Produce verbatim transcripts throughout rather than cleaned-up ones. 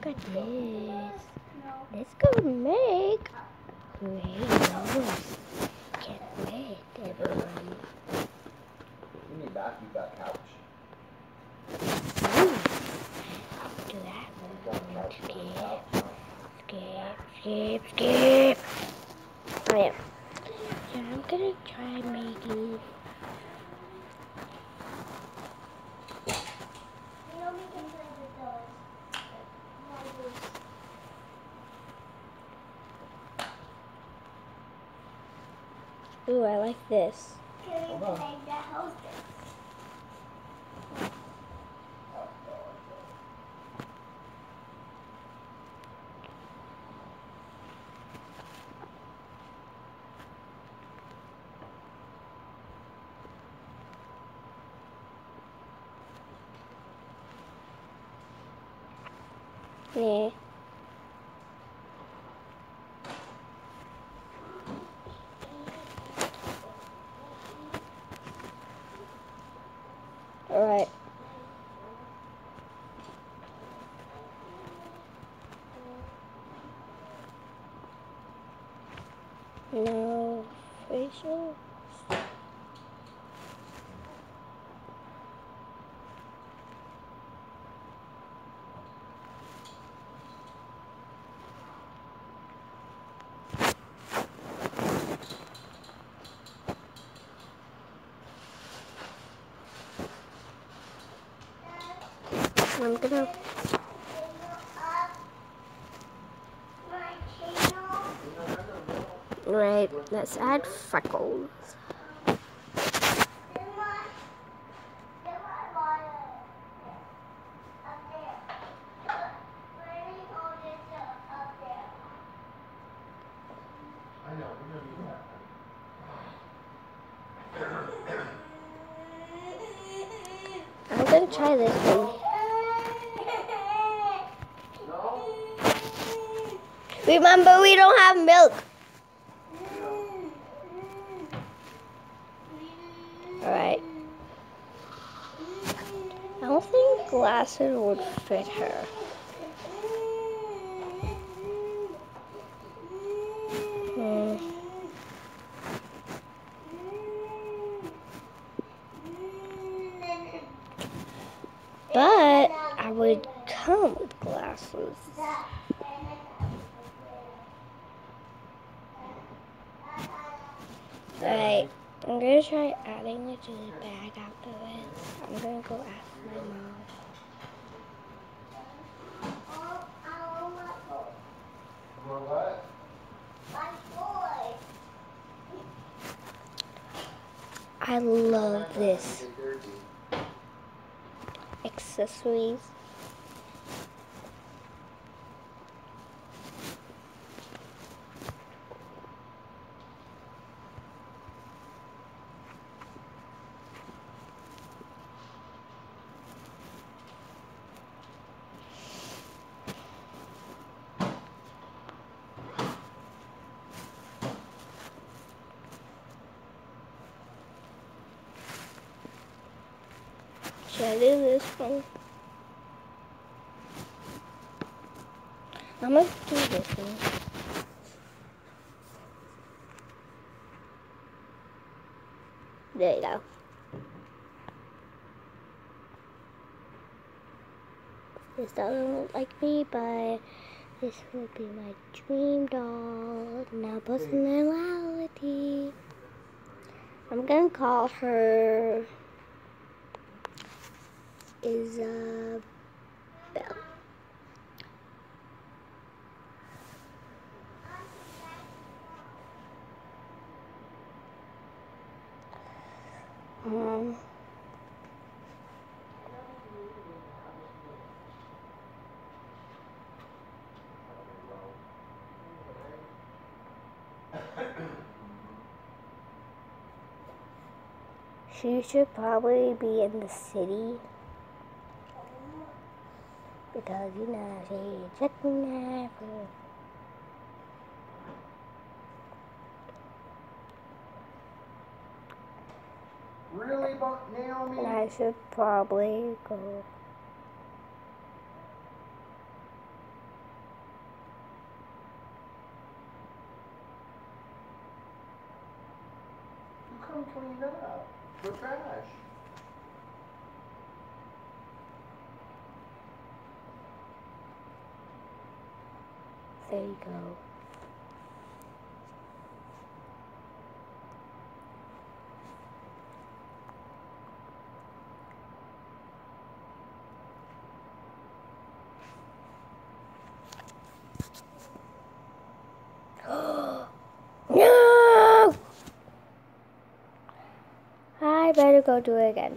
look at this. Let's go make Rainbows. Can't wait, everyone. You need that, you got couch. Ooh. Do that. Skip. Skip, skip, skip. Oh yeah. So I'm gonna try making. Ooh, I like this. Can we make the house? Yeah. Alright. No facial. I'm gonna. Right, let's add freckles. I know, we're gonna do that. I'm gonna try this one. No? Remember, we don't have milk. Alright. I don't think glasses would fit her. Hmm. But I would come with glasses. Alright, I'm gonna try adding it to the bag after this. I'm gonna go ask my mom. More what? I love this. Accessories. Should I do this one? I'm gonna do this one. There you go. This doesn't look like me, but this will be my dream doll. Now personality. I'm gonna call her Isabel. Um, she should probably be in the city because you know she's checking that for. Really, Naomi? And I should probably go. them cleaned up for trash. There you go. No! I better go do it again.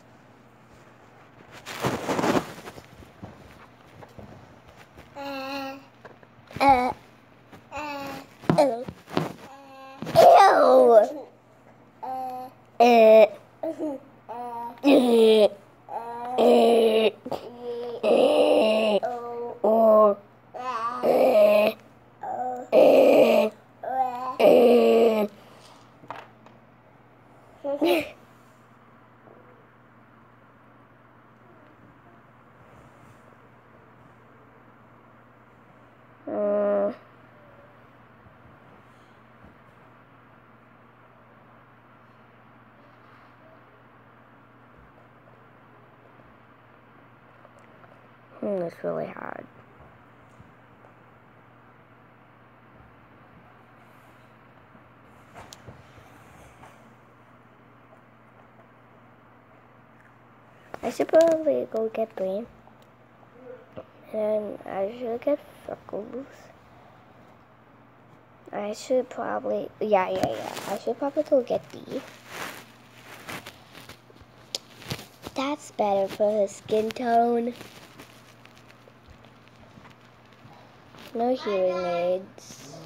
Uh, uh, uh, uh, ew! Uh, uh, uh, Uh, hmm, it's really hard. I should probably go get Breen. And I should get Freckles. I should probably, yeah, yeah, yeah. I should probably go get D. That's better for his skin tone. No hearing aids.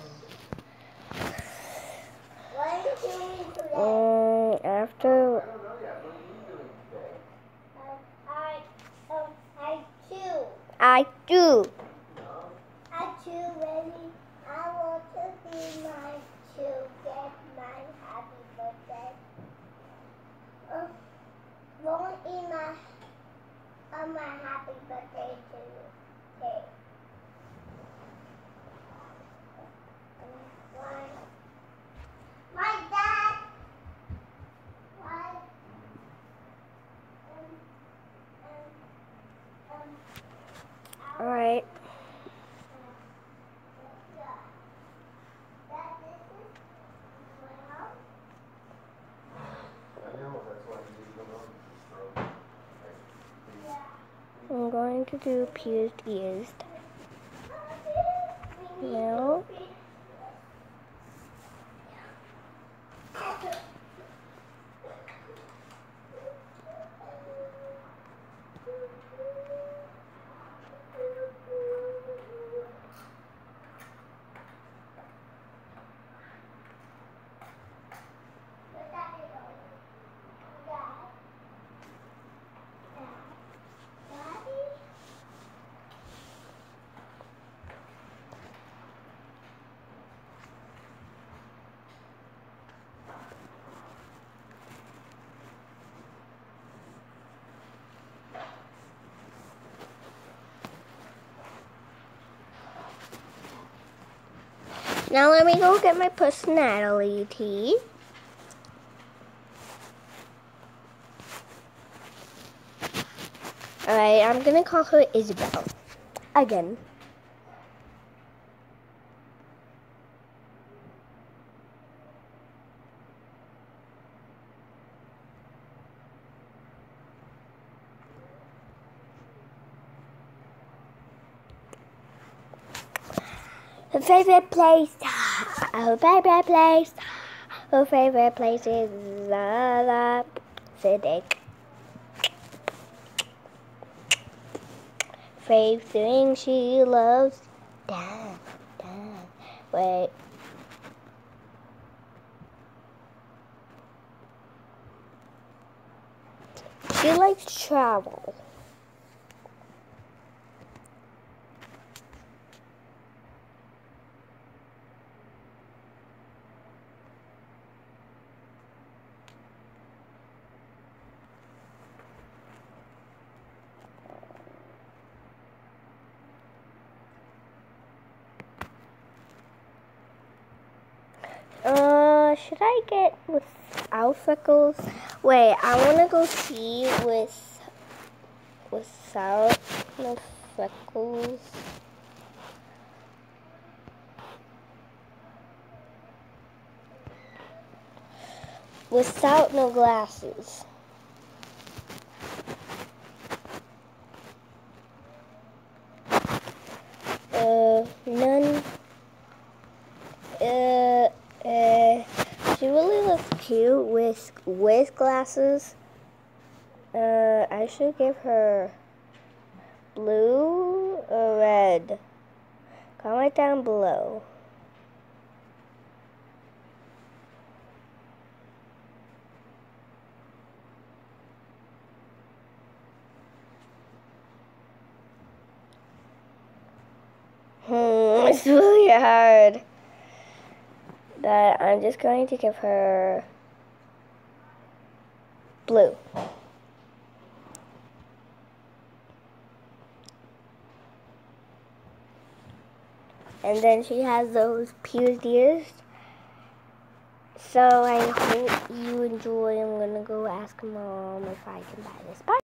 What are you doing today? Um, after. I don't know yet. What are you doing today? Uh, I, um, I chew. I do. I chew ready. I want to be my chew. Get my happy birthday. Uh, won't eat my, uh, my happy birthday today. Why? My dad. Why? Um, um, um, All right. I know, that's why you need to go on the stroke. I'm going to do pierced ears. No. Now let me go get my personality. Alright, I'm gonna call her Isabel. Again. Her favorite place, her favorite place, her favorite place is La La Civic. Favorite thing she loves, dance, dance. Wait. She likes to travel. Uh, should I get with without freckles. Wait, I want to go see with without no freckles. Without no glasses. Uh, none. Uh, uh, she really looks cute with with glasses. Uh, I should give her blue or red. Comment down below. Hmm, it's really hard. But I'm just going to give her blue. And then she has those pierced ears. So I hope you enjoy. I'm going to go ask Mom if I can buy this. Bye.